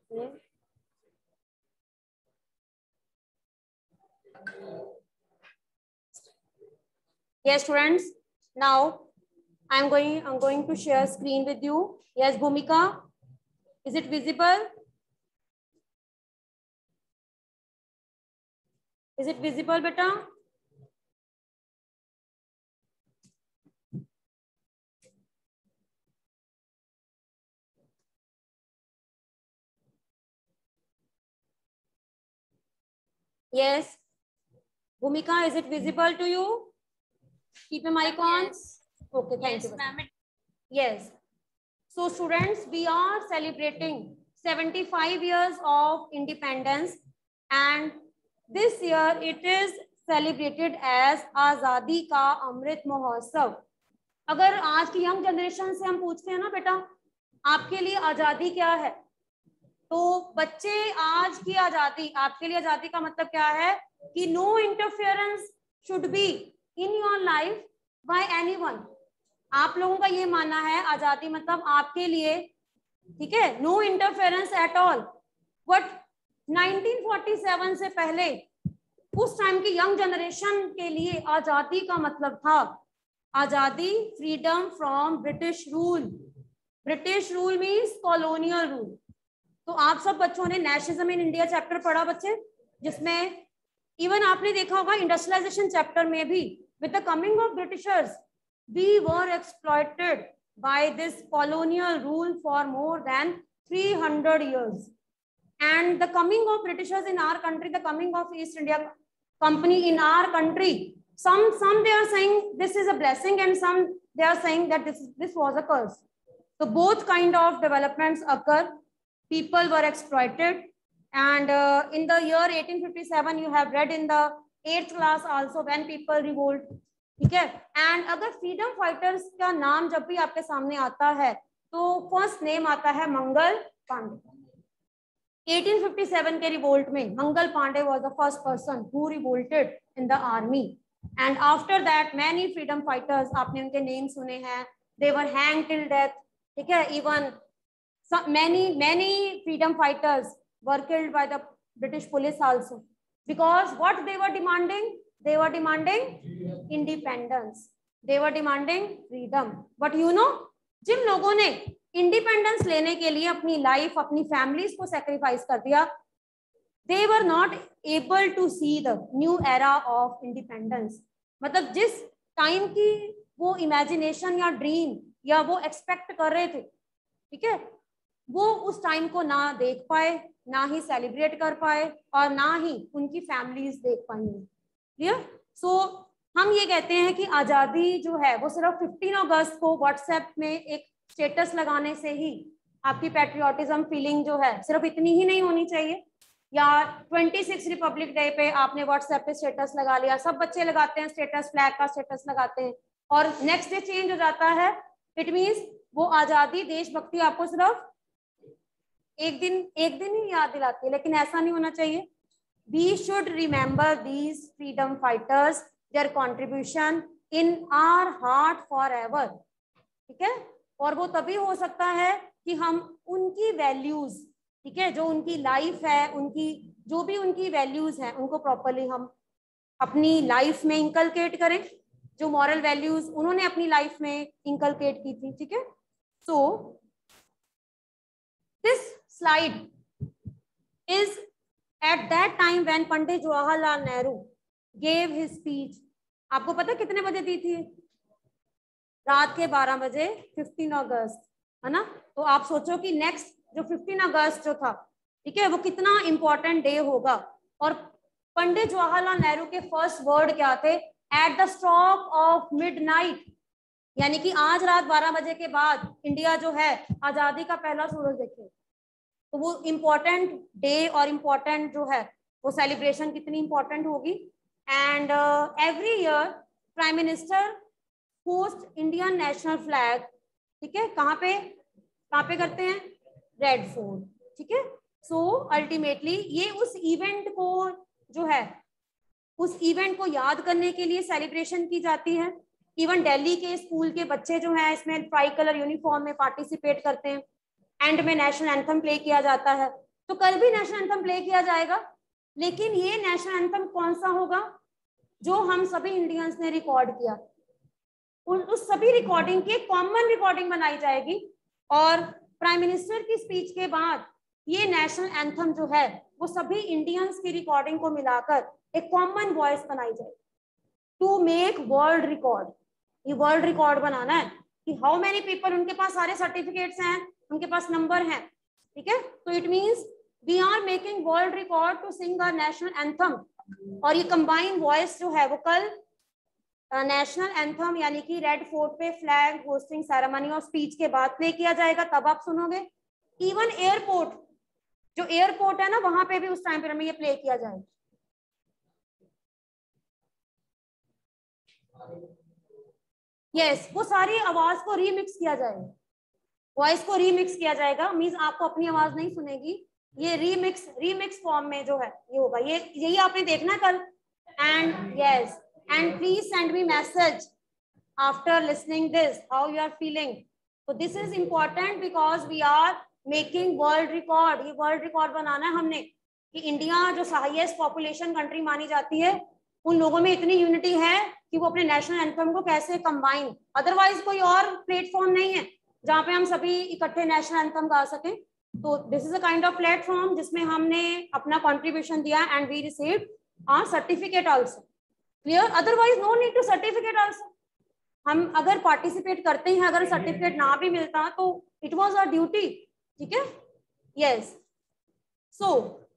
Yes, students. Now I'm going to share screen with you. Yes, Bhumika. Is it visible? Is it visible, beta? Yes. Bhumika, is it visible to you? Keep your mic on. Yes. Okay, thank you. Yes. So students, we are celebrating 75 years of independence, and this year it is celebrated as आजादी का अमृत महोत्सव. अगर आज की young generation से हम पूछते हैं ना बेटा, आपके लिए आजादी क्या है, तो बच्चे आज की आजादी, आपके लिए आजादी का मतलब क्या है कि no interference should be in your life by anyone. आप लोगों का ये मानना है आजादी मतलब आपके लिए, ठीक है, no interference at all. But 1947 से पहले उस टाइम की यंग जनरेशन के लिए आजादी का मतलब था आजादी, freedom from British rule. British rule means colonial rule. तो आप सब बच्चों ने नेशनलिज्म इन इंडिया चैप्टर पढ़ा बच्चे, जिसमें इवन आपने देखा होगा इंडस्ट्रियलाइजेशन चैप्टर में भी, with the coming of Britishers we were exploited by this colonial rule for more than 300 years. And the coming of Britishers in our country, the coming of East India Company in our country, some they are saying this is a blessing, and some they are saying that this was a curse. So both kind of developments occur. People were exploited, and in the year 1857 you have read in the 8th class also, when people revolt. ठीक है. And अगर freedom fighters का नाम जब भी आपके सामने आता है तो फर्स्ट नेम आता है मंगल पांडे. 1857 के रिवोल्ट में Mangal Pandey was the first person who revolted in the army. And after that many freedom fighters, आपने उनके नेम सुने हैं, they were hang till death. ठीक है. इवन many freedom fighters were killed by the British police also, because what they were demanding, they were demanding independence, they were demanding freedom. But you know, जिन लोगों ने independence लेने के लिए अपनी लाइफ, अपनी फैमिलीज को सेक्रीफाइस कर दिया, they were not able to see the new era of independence. मतलब जिस टाइम की वो इमेजिनेशन या ड्रीम या वो एक्सपेक्ट कर रहे थे, ठीक है, वो उस टाइम को ना देख पाए, ना ही सेलिब्रेट कर पाए, और ना ही उनकी फैमिलीज देख पाएंगे. क्लियर? सो हम ये कहते हैं कि आज़ादी जो है वो सिर्फ 15 अगस्त को व्हाट्सएप में एक स्टेटस लगाने से ही आपकी पैट्रियोटिज्म फीलिंग जो है सिर्फ इतनी ही नहीं होनी चाहिए, या 26 रिपब्लिक डे पे आपने व्हाट्सएप पे स्टेटस लगा लिया. सब बच्चे लगाते हैं स्टेटस, फ्लैग का स्टेटस लगाते हैं, और नेक्स्ट डे चेंज हो जाता है. इट मीन्स वो आज़ादी, देशभक्ति आपको सिर्फ एक दिन ही याद दिलाती है, लेकिन ऐसा नहीं होना चाहिए. We should remember these freedom fighters, their contribution in our heart forever. ठीक है. और वो तभी हो सकता है कि हम उनकी वैल्यूज, ठीक है, जो उनकी लाइफ है, उनकी जो भी उनकी वैल्यूज हैं, उनको प्रॉपरली हम अपनी लाइफ में इंकलकेट करें, जो मॉरल वैल्यूज उन्होंने अपनी लाइफ में इंकलकेट की थी. ठीक है. So this slide is at that time when Pandit Jawaharlal Nehru gave his speech. आपको पता कितने बजे दी थी? रात के 12 बजे, 15 अगस्त, है ना. तो आप सोचो कि नेक्स्ट जो 15 अगस्त जो था, ठीक है, वो कितना इंपॉर्टेंट डे होगा. और पंडित जवाहरलाल नेहरू के फर्स्ट वर्ड क्या थे? At the stroke of midnight, यानी कि आज रात 12 बजे के बाद इंडिया जो है आजादी का पहला सूरज देखे. तो वो इम्पोर्टेंट डे और इम्पोर्टेंट जो है वो सेलिब्रेशन कितनी इम्पोर्टेंट होगी. And every year prime minister host Indian national flag. ठीक है. कहाँ पे करते हैं? Red Fort. ठीक है. सो अल्टीमेटली ये उस इवेंट को जो है, उस इवेंट को याद करने के लिए सेलिब्रेशन की जाती है. इवन दिल्ली के स्कूल के बच्चे जो हैं इसमें ट्राई कलर यूनिफॉर्म में पार्टिसिपेट करते हैं. एंड में नेशनल एंथम प्ले किया जाता है. तो कल भी नेशनल एंथम प्ले किया जाएगा, लेकिन ये नेशनल एंथम कौन सा होगा? जो हम सभी इंडियंस ने रिकॉर्ड किया, उस सभी रिकॉर्डिंग की कॉमन रिकॉर्डिंग बनाई जाएगी और प्राइम मिनिस्टर की स्पीच के बाद ये नेशनल एंथम जो है वो सभी इंडियंस की रिकॉर्डिंग को मिलाकर एक कॉमन वॉइस बनाई जाएगी टू मेक वर्ल्ड रिकॉर्ड। ये वर्ल्ड रिकॉर्ड बनाना है कि हाउ मेनी पीपल, उनके पास सारे सर्टिफिकेट्स हैं, उनके पास नंबर हैं, ठीक है। तो it means we are making world record to sing our national anthem. और ये कंबाइंड वॉइस जो है वो कल नेशनल एंथम यानी कि रेड फोर्ट पे फ्लैग होस्टिंग सेरेमनी और स्पीच के बाद प्ले किया जाएगा, तब आप सुनोगे। इवन एयरपोर्ट, जो एयरपोर्ट है ना, वहां पे भी उस टाइम पे हमें ये प्ले किया जाएगा। यस, वो सारी आवाज को रीमिक्स किया जाएगा, वॉइस को रीमिक्स किया जाएगा। मींस आपको अपनी आवाज नहीं सुनेगी, ये रीमिक्स फॉर्म में जो है ये होगा। ये यही आपने देखना कल। And yes, and please send me message after listening this how you are feeling. तो this is important because we are making world record. ये वर्ल्ड रिकॉर्ड बनाना है हमने कि इंडिया जो हाईएस्ट पॉपुलेशन कंट्री मानी जाती है, उन लोगों में इतनी यूनिटी है कि वो अपने नेशनल एंथम को कैसे कंबाइन, अदरवाइज कोई और प्लेटफॉर्म नहीं है जहाँ पे हम सभी इकट्ठे नेशनल एंथम गा सकें। तो this is a kind of platform जिसमें हमने अपना कंट्रीब्यूशन दिया and we received our certificate also. Clear? Otherwise no need to certificate also. हम अगर पार्टिसिपेट करते हैं, अगर सर्टिफिकेट ना भी मिलता तो इट वाज आवर ड्यूटी, ठीक है। यस, सो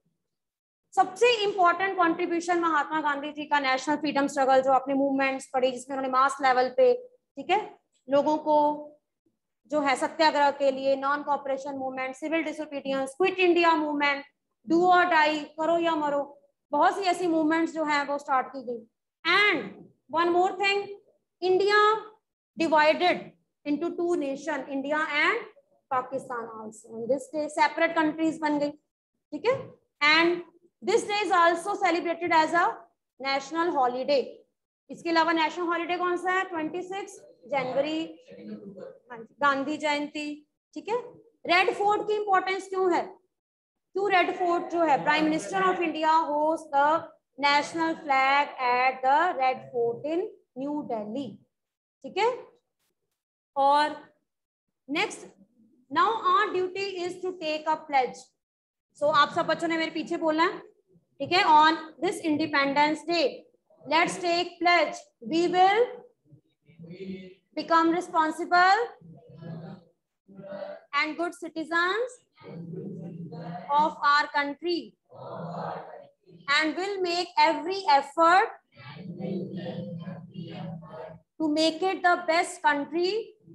सबसे इंपॉर्टेंट कंट्रीब्यूशन महात्मा गांधी जी का नेशनल फ्रीडम स्ट्रगल, जो आपने मूवमेंट्स पढ़ी जिसमें उन्होंने मास लेवल पे, ठीक है, लोगों को जो है सत्याग्रह के लिए, non cooperation movement, civil disobedience, quit India movement, do or die, करो या मरो, बहुत सी ऐसी मूवमेंट्स जो है वो स्टार्ट की गई। And one more thing, India divided into two nation, India and Pakistan also. This day separate countries बन गई, ठीक है। And this day is also celebrated as a national holiday. इसके अलावा नेशनल हॉलीडे कौन सा है? 26 जनवरी, गांधी जयंती, ठीक है। रेड फोर्ट की इंपॉर्टेंस क्यों है? क्यों रेड फोर्ट जो है, prime minister of India host the national flag at the Red Fort in New Delhi, ठीक है। और next, now our duty is to take a pledge. So आप सब बच्चों ने मेरे पीछे बोलना है, ठीक है। On this Independence Day let's take pledge, we will become responsible and good citizens of our country and will make every effort to make it the best country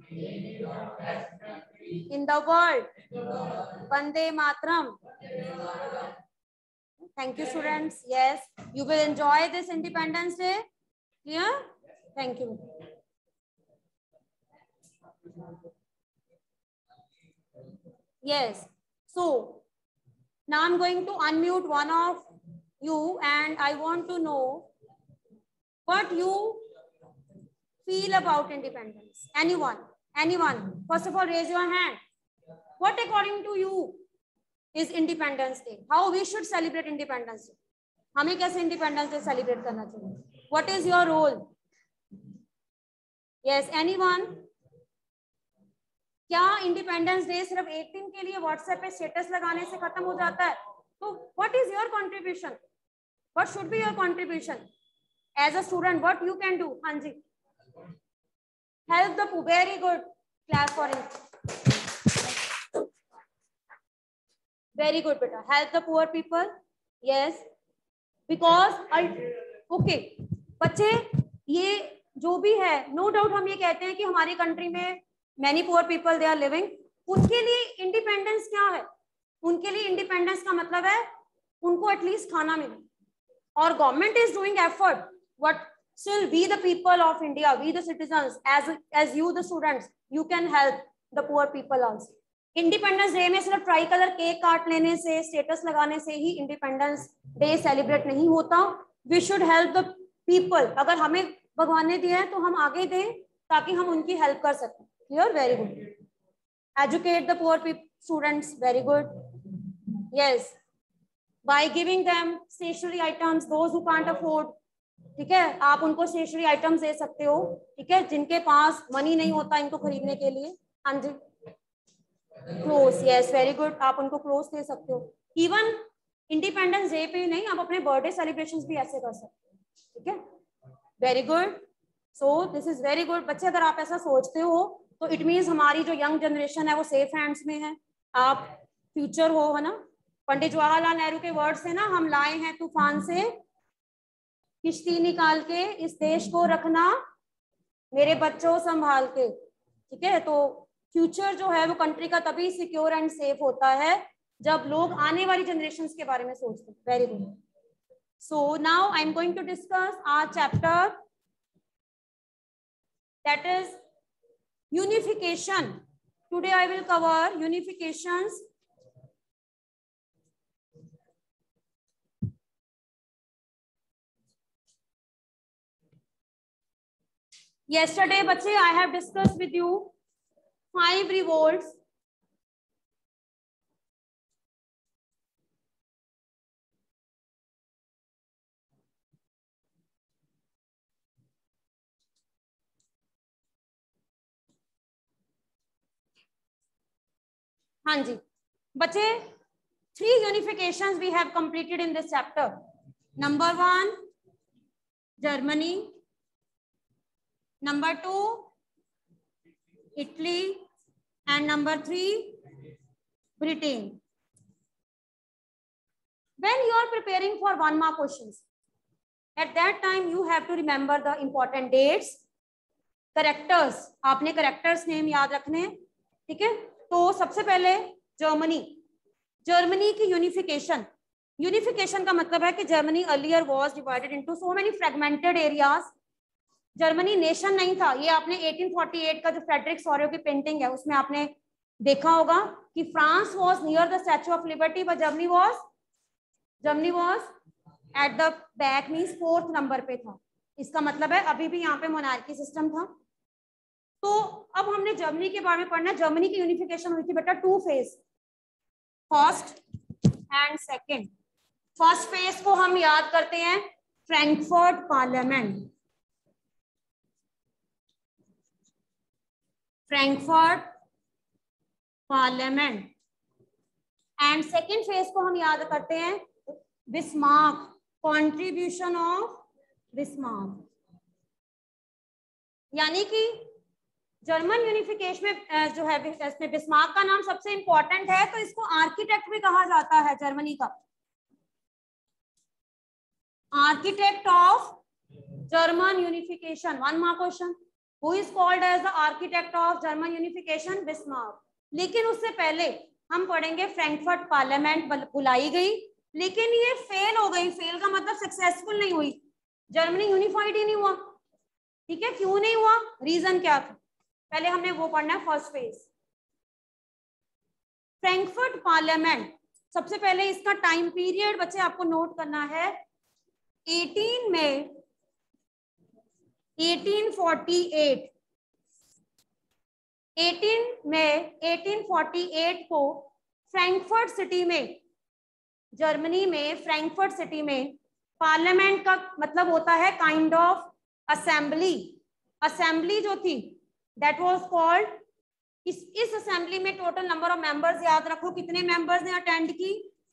in the world. Vande Mataram. Thank you, students. Yes, you will enjoy this Independence Day. Clear? Thank you. Yes, so now I'm going to unmute one of you and I want to know what you feel about independence. Anyone? First of all, raise your hand. What according to you is Independence Day? How we should celebrate Independence Day? हमें कैसे Independence Day celebrate करना चाहिए? What is your role? Yes, anyone? क्या Independence Day सिर्फ एक दिन के लिए व्हाट्सएप पे स्टेटस लगाने से खत्म हो जाता है? तो what is your contribution? What should be your contribution as a student? What you can do? हाँ जी, help the, very good, class for it, very good बेटा, help the poor people. Yes, because okay बच्चे, ये जो भी है, no doubt हम ये कहते हैं कि हमारी कंट्री में many poor people they are living, उनके लिए इंडिपेंडेंस क्या है? उनके लिए इंडिपेंडेंस का मतलब है उनको एटलीस्ट खाना मिले, और government is doing effort, but still we the people of India, we the citizens, as you the students, you can help the poor people also. Independence Day में सिर्फ ट्राई कलर केक काट लेने से, status लगाने से ही independence day celebrate नहीं होता। We should help the people. अगर हमें भगवान ने दिया है तो हम आगे दें ताकि हम उनकी हेल्प कर सकें। Clear? Very good. Educate the poor people, students. Very good. Yes, by giving them stationery items those who can't afford, ठीक है, आप उनको स्टेशनरी आइटम्स दे सकते हो, ठीक है, जिनके पास मनी नहीं होता इनको खरीदने के लिए। हाँ जी, क्लोथ, यस वेरी गुड, आप उनको क्लोथ दे सकते हो। इवन इंडिपेंडेंस डे पे नहीं, आप अपने बर्थडे सेलिब्रेशंस भी ऐसे कर सकते हो, ठीक है, very good. So this is very good बच्चे, अगर आप ऐसा सोचते हो तो इट मीन्स हमारी जो यंग जनरेशन है वो सेफ हैंड्स में है, आप फ्यूचर हो, है ना। पंडित जवाहरलाल नेहरू के वर्ड से ना हम लाए हैं, तूफान से किश्ती निकाल के इस देश को रखना मेरे बच्चों संभाल के, ठीक है। तो फ्यूचर जो है वो कंट्री का तभी सिक्योर एंड सेफ होता है जब लोग आने वाली जनरेशंस के बारे में सोचते हैं। Very good. So now I am going to discuss our chapter that is unification. Today I will cover unifications. Yesterday बच्चे I have discussed with you 5 revolts. हाँ जी बच्चे, 3 unifications we have completed in this chapter. Number 1 Germany, number 2 Italy, and number 3 Britain. When you are preparing for 1 mark questions, at that time you have to remember the important dates, characters, आपने characters name याद रखने हैं, ठीक है। तो सबसे पहले Germany, Germany की यूनिफिकेशन, यूनिफिकेशन का मतलब है कि Germany earlier was divided into so many fragmented areas. Germany nation नहीं था, ये आपने 1848 का जो फ्रेडरिक सोरियो की पेंटिंग है उसमें आपने देखा होगा कि France was near the statue of liberty but Germany was at the back, means 4th number पे था। इसका मतलब है अभी भी यहाँ पे मोनार्की सिस्टम था। तो अब हमने जर्मनी के बारे में पढ़ना है। जर्मनी की यूनिफिकेशन हुई थी बेटा 2 phase, first and second. First phase को हम याद करते हैं Frankfurt parliament, Frankfurt parliament, and second phase को हम याद करते हैं बिस्मार्क, कंट्रीब्यूशन ऑफ बिस्मार्क। यानी कि जर्मन यूनिफिकेशन में जो है इसमें बिस्मार्क का नाम सबसे इंपॉर्टेंट है, तो इसको आर्किटेक्ट भी कहा जाता है जर्मनी का, architect of German unification. 1 mark question, who is called as the architect of German unification? Bismarck. लेकिन उससे पहले हम पढ़ेंगे फ्रैंकफर्ट पार्लियामेंट बुलाई गई लेकिन ये फेल हो गई। फेल का मतलब सक्सेसफुल नहीं हुई, जर्मनी यूनिफाइड ही नहीं हुआ, ठीक है। क्यों नहीं हुआ, रीजन क्या था, पहले हमने वो पढ़ना है फर्स्ट फेज। फ्रैंकफर्ट पार्लियामेंट, सबसे पहले इसका टाइम पीरियड बच्चे आपको नोट करना है। 18 मई 1848, 18 मई 1848 को फ्रैंकफर्ट सिटी में, जर्मनी में फ्रैंकफर्ट सिटी में पार्लियामेंट का मतलब होता है काइंड ऑफ असेंबली। असेंबली जो थी दैट वाज कॉल्ड, इस असेंबली में टोटल नंबर ऑफ मेंबर्स याद रखो, कितने मेंबर्स ने अटेंड की?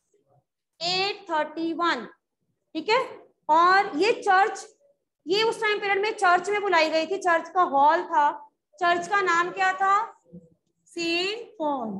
831, ठीक है। और ये चर्च, ये उस टाइम पीरियड में चर्च में बुलाई गई थी, चर्च का हॉल था, चर्च का नाम क्या था? Saint Paul.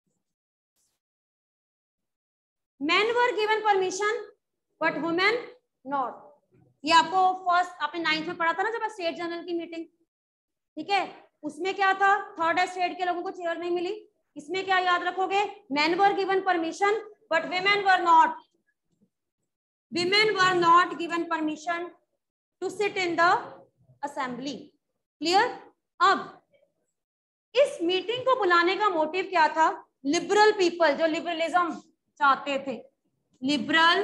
Men were given permission but women not. ये आपको फर्स्ट आपने 9th में पढ़ा था ना जब स्टेट जनरल की मीटिंग, ठीक है, उसमें क्या था? 3rd स्टेट के लोगों को चेयर नहीं मिली। इसमें क्या याद रखोगे? Men were given permission but women were not. Women were not given permission to sit in the assembly. Clear? अब इस मीटिंग को बुलाने का मोटिव क्या था? लिबरल पीपल, जो लिबरलिज्म चाहते थे, लिबरल,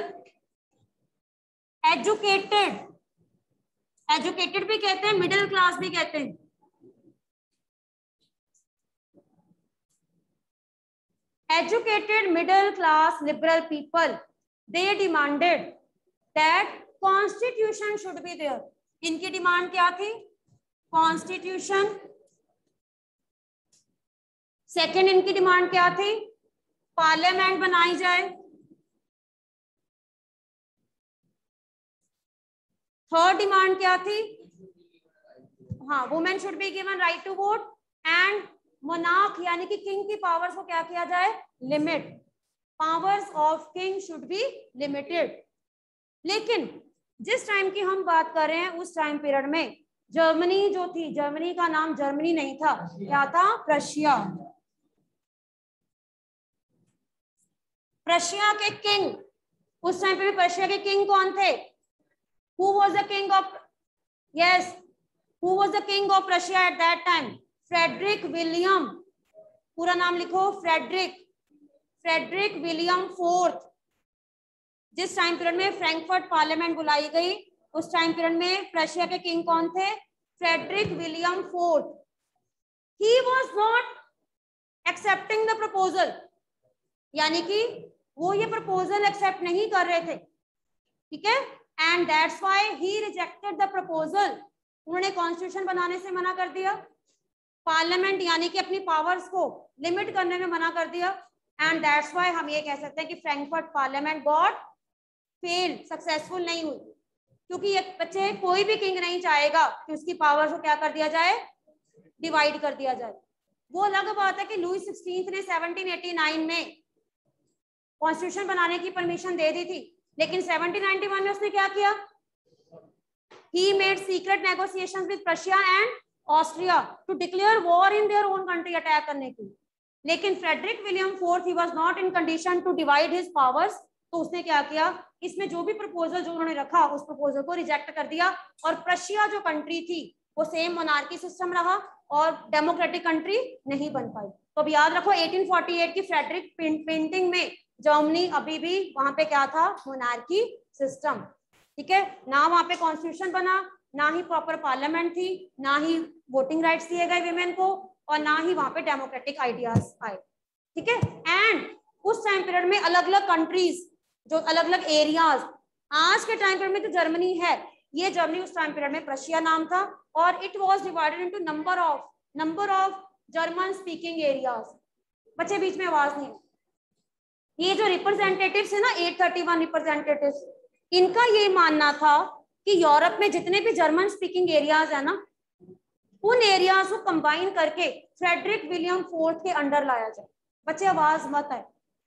एजुकेटेड, एजुकेटेड भी कहते हैं, मिडिल क्लास भी कहते हैं, educated middle class liberal people, they demanded that constitution should be there. इनकी डिमांड क्या थी? कॉन्स्टिट्यूशन. सेकेंड इनकी डिमांड क्या थी? पार्लियामेंट बनाई जाए. थर्ड डिमांड क्या थी? हाँ, women should be given right to vote and monarch यानी कि किंग की पावर्स को क्या किया जाए? Limit. Powers of king should be limited. लेकिन जिस टाइम की हम बात कर रहे हैं उस टाइम पीरियड में जर्मनी जो थी, जर्मनी का नाम जर्मनी नहीं था, क्या था? प्रशिया. प्रशिया के किंग उस टाइम पे भी प्रशिया के किंग कौन थे? Who was the king of? Yes, who was the king of Prussia at that time? Frederick William. पूरा नाम लिखो, फ्रेडरिक विलियम फोर्थ. जिस टाइम पीरियड में फ्रैंकफर्ट पार्लियामेंट बुलाई गई उस टाइम पीरियड में प्रशिया के किंग कौन थे? Frederick William fourth. He was not accepting the proposal, यानी कि वो ये प्रपोजल एक्सेप्ट नहीं कर रहे थे. ठीक है, and that's why he rejected the proposal. उन्होंने कॉन्स्टिट्यूशन बनाने से मना कर दिया, पार्लियामेंट यानी कि अपनी पावर्स को लिमिट करने में मना कर दिया. एंड दैट्स व्हाई हम ये कह सकते हैं कि Frankfurt parliament got fail, successful नहीं हुई, क्योंकि ये बच्चे कोई भी किंग नहीं चाहेगा कि उसकी पावर्स को क्या कर दिया जाए? डिवाइड कर दिया जाए. वो अलग बात है कि लुई 16 ने 1789 में कॉन्स्टिट्यूशन बनाने की परमिशन दे दी थी, लेकिन 1791 में उसने क्या किया? He made secret negotiations with Prussia and Austria to declare war in their own country, attack करने की. लेकिन Frederick William fourth he was not in condition to divide his powers. तो उसने क्या किया? इसमें जो भी प्रपोजल जो उन्होंने रखा उस प्रपोजल को रिजेक्ट कर दिया. और प्रशिया जो कंट्री थी वो सेम मोनार्की सिस्टम रहा और डेमोक्रेटिक कंट्री नहीं बन पाई. तो अब याद रखो 1848 की फ्रेडरिक पेंटिंग में जर्मनी अभी भी वहां पे क्या था? Monarchy system. ठीक है, ना वहां पे कॉन्स्टिट्यूशन बना, ना ही प्रॉपर पार्लियामेंट थी, ना ही वोटिंग राइट्स दिए गए विमेन को, और ना ही वहां पे डेमोक्रेटिक आइडियाज आए. ठीक है, एंड उस टाइम पीरियड में अलग अलग कंट्रीज, जो अलग अलग एरियाज, आज के टाइम पीरियड में जो जर्मनी है, ये जर्मनी उस टाइम पीरियड में प्रशिया नाम था. और it was divided into number of German speaking areas. बच्चे बीच में आवाज नहीं. ये जो रिप्रेजेंटेटिव्स है ना, 831 रिप्रेजेंटेटिव्स, इनका ये मानना था कि यूरोप में जितने भी जर्मन स्पीकिंग एरियाज है ना, उन एरियाज को कंबाइन करके फ्रेडरिक विलियम फोर्थ के अंडर लाया जाए. बच्चे आवाज मत आए.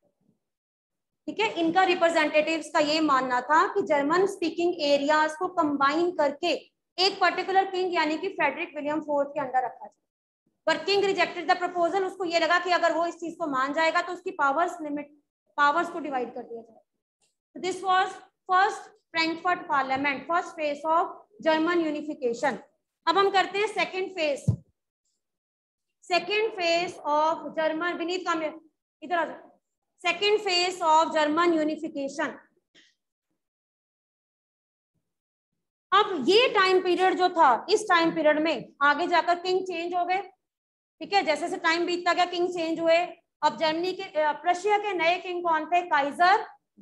ठीक है, इनका रिप्रेजेंटेटिव्स का ये मानना था कि जर्मन स्पीकिंग एरियाज को कंबाइन करके एक पर्टिकुलर किंग यानी कि फ्रेडरिक विलियम फोर्थ के अंडर रखा जाए. पर किंग रिजेक्टेड द प्रपोजल. उसको ये लगा कि अगर वो इस चीज को मान जाएगा तो उसकी पावर्स को डिवाइड कर दिया जाए. So this was first Frankfurt parliament, first phase of German unification. अब हम करते हैं second phase of German. Vineet काम इधर आ जाओ. Second phase of German unification. अब ये टाइम पीरियड जो था, इस टाइम पीरियड में आगे जाकर किंग चेंज हो गए. ठीक है, जैसे जैसे टाइम बीतता गया किंग चेंज हुए. अब जर्मनी के प्रशिया के नए किंग कौन थे? Kaiser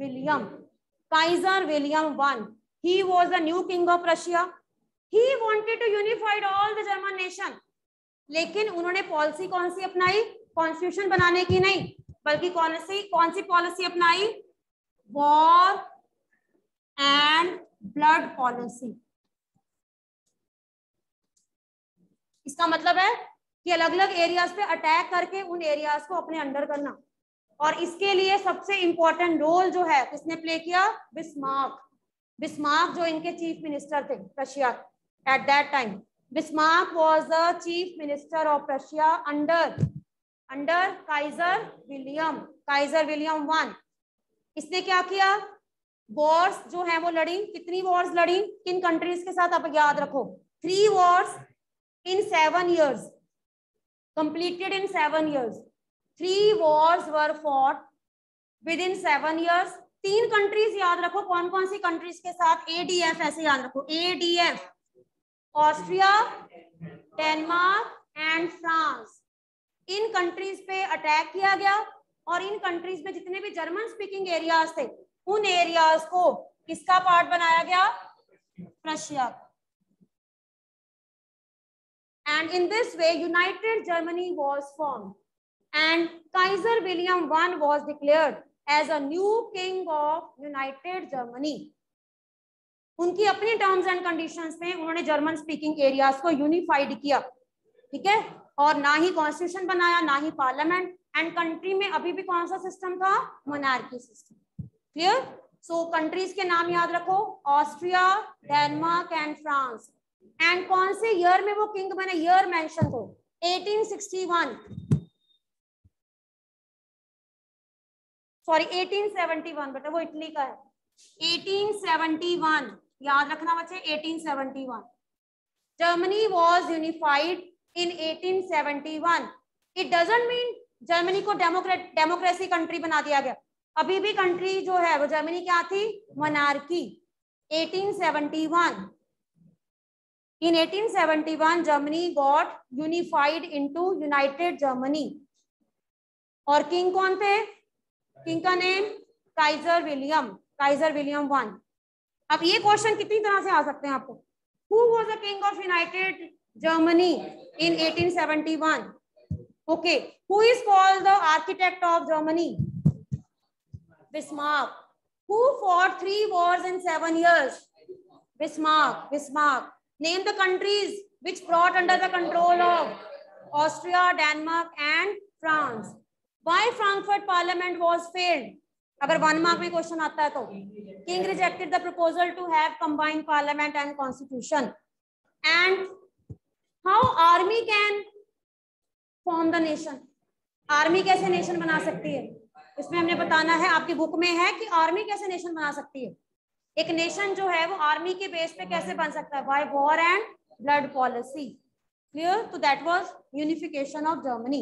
William one. He was the new king of Russia. He wanted to unified all the German nation. लेकिन उन्होंने पॉलिसी कौन सी अपनाई? कॉन्स्टिट्यूशन बनाने की नहीं, बल्कि कौन सी पॉलिसी अपनाई? War and blood policy. इसका मतलब है कि अलग अलग एरियाज पे अटैक करके उन एरियाज को अपने अंडर करना. और इसके लिए सबसे इंपॉर्टेंट रोल जो है किसने प्ले किया? बिस्मार्क जो इनके चीफ मिनिस्टर थे Russia at that time. Bismarck was the chief minister of Russia under Kaiser William one. इसने क्या किया? वॉर्स जो है वो लड़ी. कितनी वॉर्स लड़ी? किन कंट्रीज के साथ? आप याद रखो, 3 wars in 7 years, completed in 7 years. 3 wars were fought within 7 years. 3 countries याद रखो. कौन कौन सी कंट्रीज के साथ? ADF, ऐसे याद रखो, ADF, Austria, Denmark and France. इन कंट्रीज पे अटैक किया गया और इन कंट्रीज में जितने भी जर्मन स्पीकिंग एरियाज थे उन एरियाज को किसका पार्ट बनाया गया? Prussia. And in this way, United Germany was formed, and Kaiser William I was declared as a new king of United Germany. उनकी अपनी टर्म्स एंड कंडीशंस में उन्होंने जर्मन स्पीकिंग एरियाज को यूनिफाइड किया, ठीक है, और ना ही कॉन्स्टिट्यूशन बनाया ना ही पार्लियामेंट, एंड कंट्री में अभी भी कौन सा सिस्टम था? Monarchy system. Clear? So countries के नाम याद रखो, Austria, Denmark and France. And कौन से ईयर में वो किंग बने? ईयर मेंशन करो, 1861, सॉरी 1871, बेटा वो इटली का है, 1871 याद रखना बच्चे, 1871। Germany was unified in 1871। It doesn't mean Germany को डेमोक्रेसी कंट्री बना दिया गया, अभी भी कंट्री जो है वो जर्मनी क्या थी? Monarchy. 1871, in 1871 Germany got unified into United Germany। और किंग कौन थे? किंग का name Kaiser William, Kaiser William one. अब ये क्वेश्चन कितनी तरह से आ सकते हैं आपको। Who was the king of United Germany in 1871? Okay, who is called the architect of Germany? Bismarck. Who fought 3 wars in 7 years? Bismarck, Bismarck. Name the countries which brought under the control of Austria, Denmark and France. Why Frankfurt Parliament was failed? अगर 1 mark में question आता है तो King rejected the proposal to have combined parliament and constitution. And how army can form the nation? Army कैसे nation बना सकती है? इसमें हमने बताना है, आपकी बुक में है कि आर्मी कैसे नेशन बना सकती है। एक नेशन जो है वो आर्मी के बेस पे कैसे बन सकता है? By war and blood policy. Clear? तो that was unification of Germany.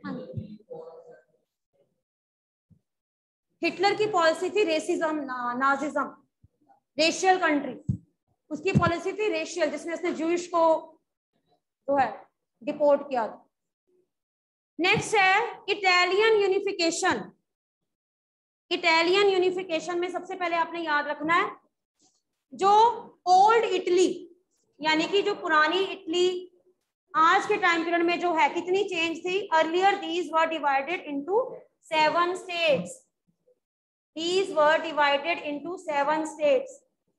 Hitler की पॉलिसी थी रेसिज्म, नाजिज्म, रेशियल कंट्री। उसकी पॉलिसी थी रेशियल, जिसमें उसने जूइश को जो है डिपोर्ट किया था। नेक्स्ट है इटालियन यूनिफिकेशन। इटालियन यूनिफिकेशन में सबसे पहले आपने याद रखना है, जो ओल्ड इटली यानी कि जो पुरानी इटली आज के टाइम पीरियड में जो है कितनी चेंज थी? Earlier these were divided into 7 states. These were divided into 7 states.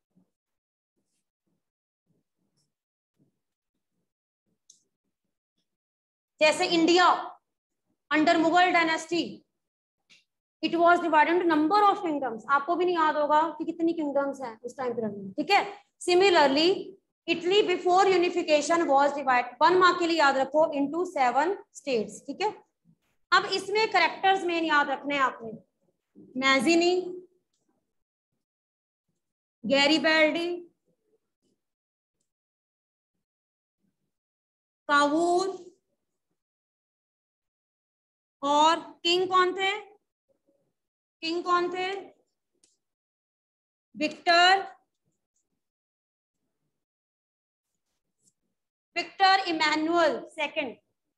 जैसे India under Mughal dynasty, it was divided into number of kingdoms. आपको भी नहीं याद होगा कि कितनी किंगडम्स हैं उस टाइम पीरियड में, ठीक है। Similarly Italy before unification was divide, 1 mark के लिए याद रखो, इनटू 7 स्टेट्स, ठीक है। अब इसमें करेक्टर्स मेन याद रखने हैं आपने, मैजिनी, गैरीबेल्डी, कावूर, और किंग कौन थे? किंग कौन थे? Victor, Victor Emmanuel second.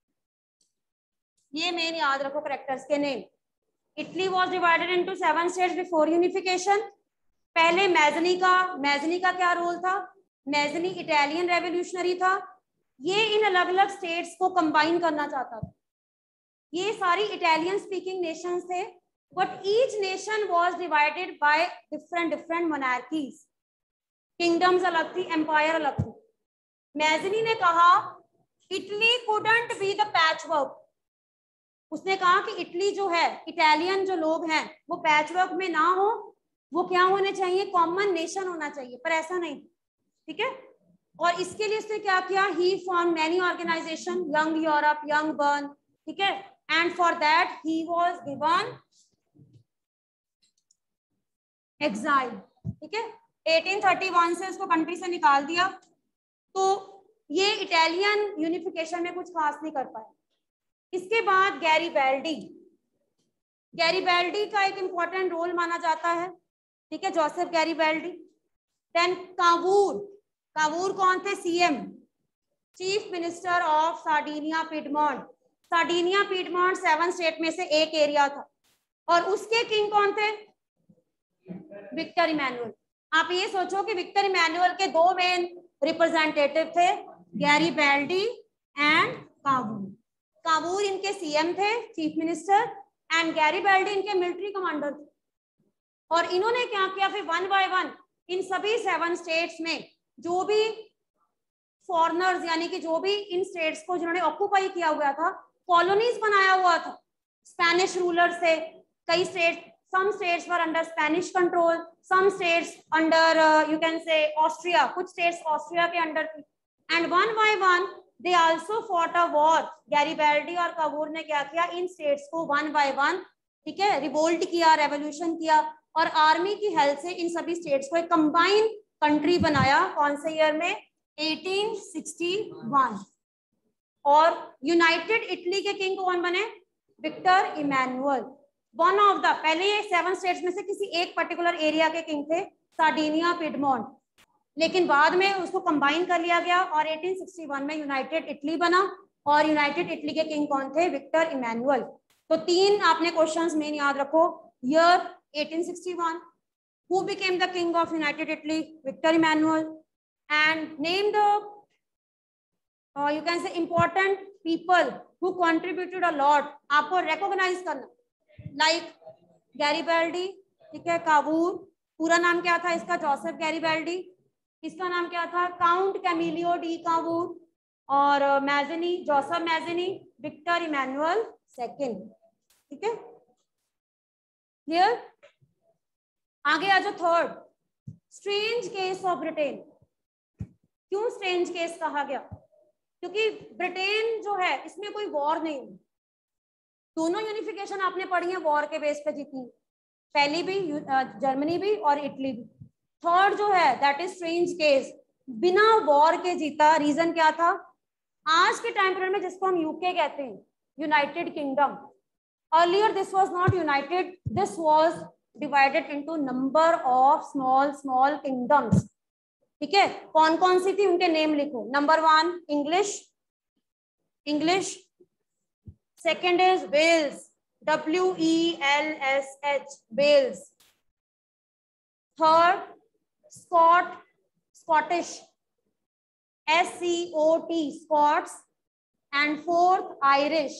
ये मेन याद रखो करेक्टर्स के name. Italy was divided into 7 states before unification. पहले मैजनी का क्या रोल था? मैजनी इटालियन रेवोल्यूशनरी था, ये इन अलग अलग स्टेट्स को कंबाइन करना चाहता था। ये सारी इटालियन स्पीकिंग नेशंस थे, but each nation was divided by different monarchies. Kingdoms अलग थी, एम्पायर अलग थी। मैजनी ने कहा Italy couldn't be the patchwork. उसने कहा कि इटली जो है, इटालियन जो लोग हैं वो पैचवर्क में ना हो, वो क्या होने चाहिए? कॉमन नेशन होना चाहिए, पर ऐसा नहीं, ठीक है। और इसके लिए उसने क्या किया? He form many organisation, young Europe, young Bern, ठीक है, and for that he was given exile, ठीक है। 1831 से उसको कंट्री से निकाल दिया। तो ये इटालियन यूनिफिकेशन में कुछ खास नहीं कर पाए। इसके बाद गैरीबेल्डी, गैरीबेल्डी का एक इंपॉर्टेंट रोल माना जाता है, ठीक है, Joseph Garibaldi. Then Cavour, Cavour कौन थे? CM, chief minister of Sardinia Piedmont. Sardinia Piedmont 7 state में से एक एरिया था, और उसके किंग कौन थे? Victor Emmanuel. आप ये सोचो कि विक्टर इमैनुअल के दो मेन रिप्रेजेंटेटिव थे, गैरीबैल्डी एंड कावूर। कावूर इनके सीएम थे, चीफ मिनिस्टर, एंड गैरीबैल्डी इनके मिलिट्री कमांडर थे। और इन्होंने क्या किया फिर वन बाय वन इन सभी 7 स्टेट्स में जो भी फॉरेनर्स यानी कि जो भी इन स्टेट्स को जिन्होंने ऑक्युपाई किया हुआ था, कॉलोनीज बनाया हुआ था स्पेनिश रूलर से। कई state, some states were under Spanish control, some states under you can say Austria, कुछ states Austria के under थी, and one by one they also fought a war। Garibaldi और कावूर ने क्या किया, इन states को one by one, ठीक है, रिवोल्ट किया, रेवोल्यूशन किया, और आर्मी की हेल्प से इन सभी स्टेट्स को एक कंबाइन कंट्री बनाया। कौन से ईयर में? 1861। और यूनाइटेड इटली के किंग कौन बने? Victor Emmanuel. One of the, पहले ये 7 स्टेट्स में से किसी एक पर्टिकुलर एरिया के किंग थे, सार्डिनिया, पिडमोंट, लेकिन बाद में उसको कंबाइन कर लिया गया और 1861 में यूनाइटेड इटली बना। और यूनाइटेड इटली के किंग कौन थे? Victor Emmanuel. तो 3 आपने क्वेश्चंस मेन याद रखो। Year 1861, who became the king of united Italy? Victor Emmanuel. And name the you can say important people who contributed a lot. आपको रिकॉग्नाइज करना, लाइक गैरीबैल्डी, ठीक है, कावूर, पूरा नाम क्या था इसका? Joseph Garibaldi. इसका नाम क्या था? Count Camillo de Cavour. और Mazzini, Joseph Mazzini, Victor Emmanuel second. ठीक है, क्लियर? आगे आ जाओ। Third, strange case of Britain. क्यों स्ट्रेंज केस कहा गया? क्योंकि ब्रिटेन जो है इसमें कोई वॉर नहीं हुई। दोनों यूनिफिकेशन आपने पढ़ी है वॉर के बेस पे जीती, पहली भी जर्मनी भी और इटली भी। थर्ड जो है दैट इज स्ट्रेंज केस, बिना वॉर के जीता। रीजन क्या था? आज के टाइम पीरियड में जिसको हम यूके कहते हैं, united kingdom, earlier this was not united, this was divided into number of small small kingdoms. ठीक है, कौन कौन सी थी उनके नेम लिखो। Number 1 English, second is Wales, WELSH, Wales. Third, Scottish, SCOT, Scots. And fourth, Irish,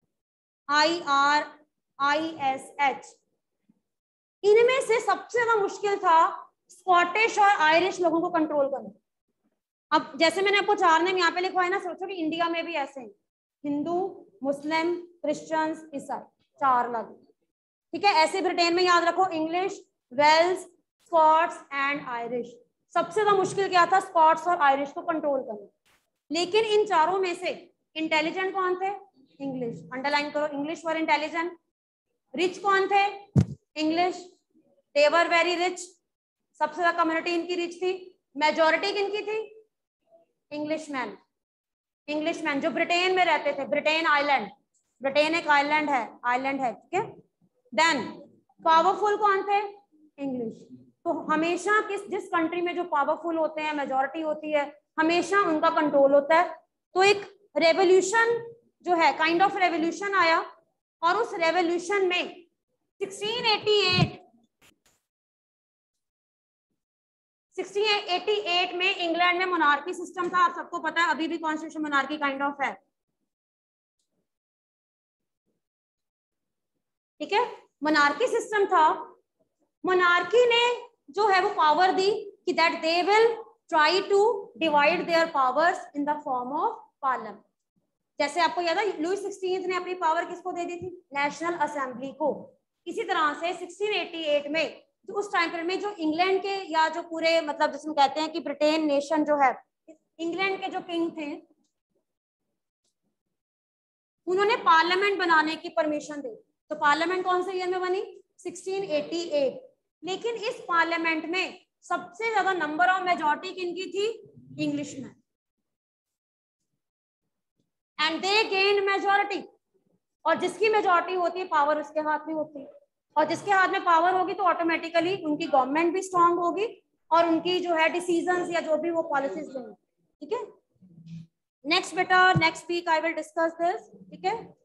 IRISH. इनमें से सबसे ज्यादा मुश्किल था स्कॉटिश और आयरिश लोगों को कंट्रोल करना। अब जैसे मैंने आपको 4 नेम यहाँ पे लिखवाए ना, सोचो कि इंडिया में भी ऐसे हैं, हिंदू, मुस्लिम, क्रिश्चियंस, ईसाई, 4 लग। ठीक है, ऐसे ब्रिटेन में याद रखो, English, Wales, Scots and Irish. सबसे ज्यादा मुश्किल क्या था? स्कॉट्स और आयरिश को कंट्रोल करना। लेकिन इन चारों में से इंटेलिजेंट कौन थे? इंग्लिश। अंडरलाइन करो, इंग्लिश वर इंटेलिजेंट। रिच कौन थे? English, they were very rich. सबसे ज्यादा कम्युनिटी इनकी रिच थी। मेजोरिटी किनकी थी? इंग्लिशमैन जो ब्रिटेन में रहते थे। ब्रिटेन आइलैंड, ब्रिटेन एक आइलैंड है, ठीक है। देन पावरफुल कौन थे? इंग्लिश। तो हमेशा जिस कंट्री में जो पावरफुल होते हैं, मेजोरिटी होती है, हमेशा उनका कंट्रोल होता है। तो एक रेवोल्यूशन जो है, काइंड ऑफ रेवोल्यूशन आया, और उस रेवोल्यूशन में 1688 में इंग्लैंड में मोनार्की सिस्टम था। आप सबको पता है, अभी भी कॉन्स्टिट्यूशन मोनार्की काइंड ऑफ है। ठीक है, मोनार्की सिस्टम था। मोनार्की ने जो है वो पावर दी कि that they will try to divide their powers in the form of parliament. जैसे आपको याद है लुई 16 ने अपनी पावर किसको दे दी थी? नेशनल असेंबली को। इसी तरह से 1688 में तो उस टाइम पीरियड में जो इंग्लैंड के, या जो पूरे मतलब जिसमें कहते हैं कि ब्रिटेन नेशन जो है, इंग्लैंड के जो किंग थे, उन्होंने पार्लियामेंट बनाने की परमिशन दी। तो पार्लियामेंट कौन से ईयर में बनी? 1688। लेकिन इस पार्लियामेंट में सबसे ज्यादा नंबर ऑफ मेजॉरिटी किनकी थी? Englishman. And they gained majority. और जिसकी मेजॉरिटी होती है, पावर उसके हाथ में होती है, और जिसके हाथ में पावर होगी तो ऑटोमेटिकली उनकी गवर्नमेंट भी स्ट्रांग होगी, और उनकी जो है डिसीजंस या जो भी वो पॉलिसीज लेंगे। ठीक है, नेक्स्ट बेटा, next week I will discuss this. ठीक है।